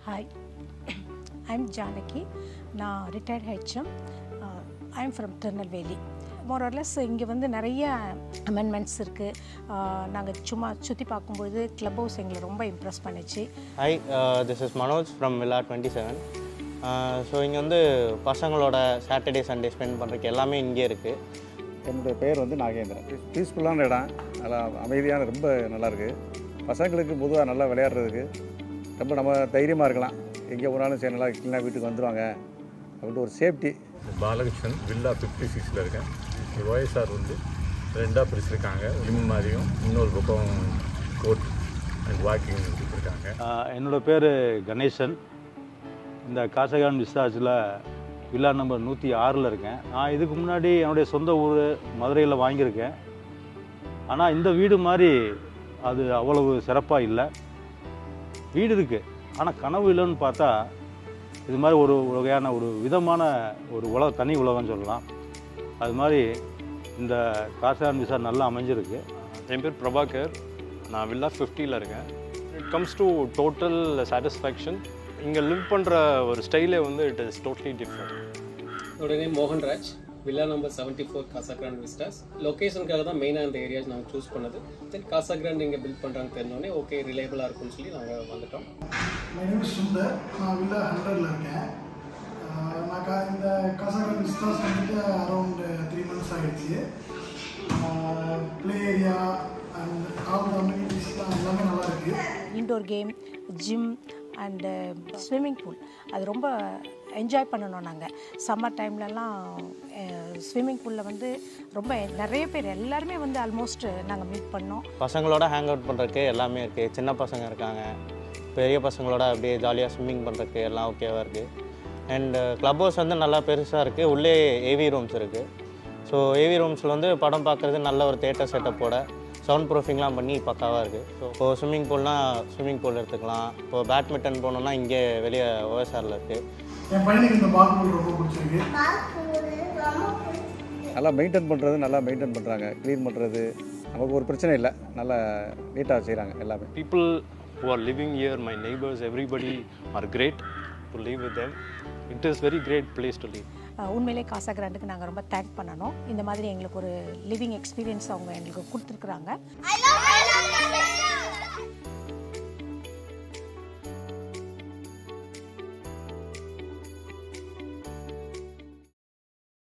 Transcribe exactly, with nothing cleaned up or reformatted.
Hi, I'm Janaki. நான் retired H M. Uh, I'm from Tirunelveli. More or less இங்கே வந்து நிறைய amendments இருக்குது. நாங்கள் சும்மா சுற்றி பார்க்கும்போது கிளப் ஹவுஸ் எங்களை ரொம்ப இம்ப்ரெஸ் பண்ணிச்சு. Hi, uh, this is Manoj from Villa twenty-seven. So இங்கே வந்து பசங்களோட சாட்டர்டே சண்டே ஸ்பெண்ட் பண்ணுறதுக்கு எல்லாமே இங்கே இருக்குது. என்னுடைய பேர் வந்து நாகேந்திரன். பீஸ்ஃபுல்லான இடம், நல்லா அமைதியான, ரொம்ப நல்லாயிருக்கு. பசங்களுக்கு பொதுவாக நல்லா விளையாடுறதுக்கு ரொம்ப நம்ம தைரியமாக இருக்கலாம். எங்கே போனாலும் சரி நல்லா கிளீனாக வீட்டுக்கு வந்துடுவாங்க அப்படின்ட்டு ஒரு சேஃப்டி. பாலகிருஷ்ணன் வில்லா ஃபிஃப்டி சிக்ஸில் இருக்கேன். ஒய்எஸ்ஆர் வந்து ரெண்டாக பிரிச்சிருக்காங்க. ஜிம் மாதிரியும் இன்னொரு பக்கம் கோர்ட் அண்ட் வாக்கிங் கொடுத்துருக்காங்க. என்னோடய பேர் கணேசன். இந்த காசகான் விஸ்தாஸில் வில்லா நம்பர் நூற்றி ஆறில் இருக்கேன். நான் இதுக்கு முன்னாடி என்னுடைய சொந்த ஊர் மதுரையில் வாங்கியிருக்கேன். ஆனால் இந்த வீடு மாதிரி அது அவ்வளவு சிறப்பாக இல்லை. வீடு இருக்குது, ஆனால் கனவு இல்லைன்னு பார்த்தா இது மாதிரி ஒரு வகையான ஒரு விதமான ஒரு உலக தனி உலகம்னு சொல்லலாம். அது மாதிரி இந்த காசகான் விஸ்தாஸ் நல்லா அமைஞ்சிருக்கு. என் பேர் பிரபாகர். நான் வில்லா ஃபிஃப்டியில் இருக்கேன். It comes to total satisfaction. இங்கே லிவ் பண்ணுற ஒரு ஸ்டைலே வந்து இட் இஸ் டோட்டலி டிஃப்ரெண்ட். என்னோட name Mohanraj. Villa number seventy four Casagrand Vistas. லொக்கேஷனுக்காக தான் மெயினாக இந்த ஏரியாஸ் நாங்கள் சூஸ் பண்ணது. தென் காசாகிராண்ட் இங்கே பில்ட் பண்ணுறாங்க தெரிஞ்சோடனே ஓகே ரிலேபிளாக இருக்கும்னு சொல்லி நாங்கள் வந்துட்டோம். My name is Sundar. நான் வில்லா ஹண்ட்ரடில் இருக்கேன். நான் கா இந்த காசாகிராண்ட் விஸ்டாஸ் வந்துட்டு அரௌண்ட் த்ரீ மந்த்ஸ் ஆகிடுச்சு. Play area and all the அம்யூனிட்டிஸ்லாம் எல்லாமே நல்லா இருக்குது. Indoor game, gym and swimming pool அது ரொம்ப என்ஜாய் பண்ணணும். நாங்கள் சம்மர் டைம்லலாம் ஸ்விம்மிங் பூலில் வந்து ரொம்ப நிறைய பேர் எல்லாருமே வந்து ஆல்மோஸ்ட் நாங்கள் மீட் பண்ணோம். பசங்களோட ஹேங் அவுட் பண்ணுறதுக்கு எல்லாமே இருக்குது. சின்ன பசங்க இருக்காங்க, பெரிய பசங்களோட அப்படியே ஜாலியாக ஸ்விம்மிங் பண்ணுறதுக்கு எல்லாம் ஓகேவாக இருக்குது. அண்டு க்ளப் ஹவுஸ் வந்து நல்லா பெருசாக இருக்குது. உள்ளே ஏவி ரூம்ஸ் இருக்குது. ஸோ ஏவி ரூம்ஸில் வந்து படம் பார்க்குறது நல்ல ஒரு தேட்டர் செட்டப்போட சவுண்ட் ப்ரூஃபிங்லாம் பண்ணி பக்காவாக இருக்குது. ஸோ இப்போது ஸ்விம்மிங் பூல்னால் ஸ்விம்மிங் பூல் எடுத்துக்கலாம். இப்போது பேட்மிண்டன் போனோம்னா இங்கே வெளியே ஓஎஸ்ஆரில் இருக்குது. என் பையனுக்கு இந்த பால் பூல் ரொம்ப பிடிச்சிருக்கு. நல்லா மெயின்டைன் பண்ணுறது, நல்லா மெயின்டைன் பண்ணுறாங்க. க்ளீன் பண்ணுறது நமக்கு ஒரு பிரச்சனை இல்லை. நல்லா நீட்டாக செய்கிறாங்க எல்லாமே. People who are living here, my neighbors, everybody are great to live with them. It is very great place to live. உண்மையிலே காசாகிராண்டுக்கு நாங்கள் ரொம்ப தேங்க் பண்ணணும். இந்த மாதிரி எங்களுக்கு ஒரு லிவிங் எக்ஸ்பீரியன்ஸ் அவங்க எங்களுக்கு கொடுத்துருக்குறாங்க.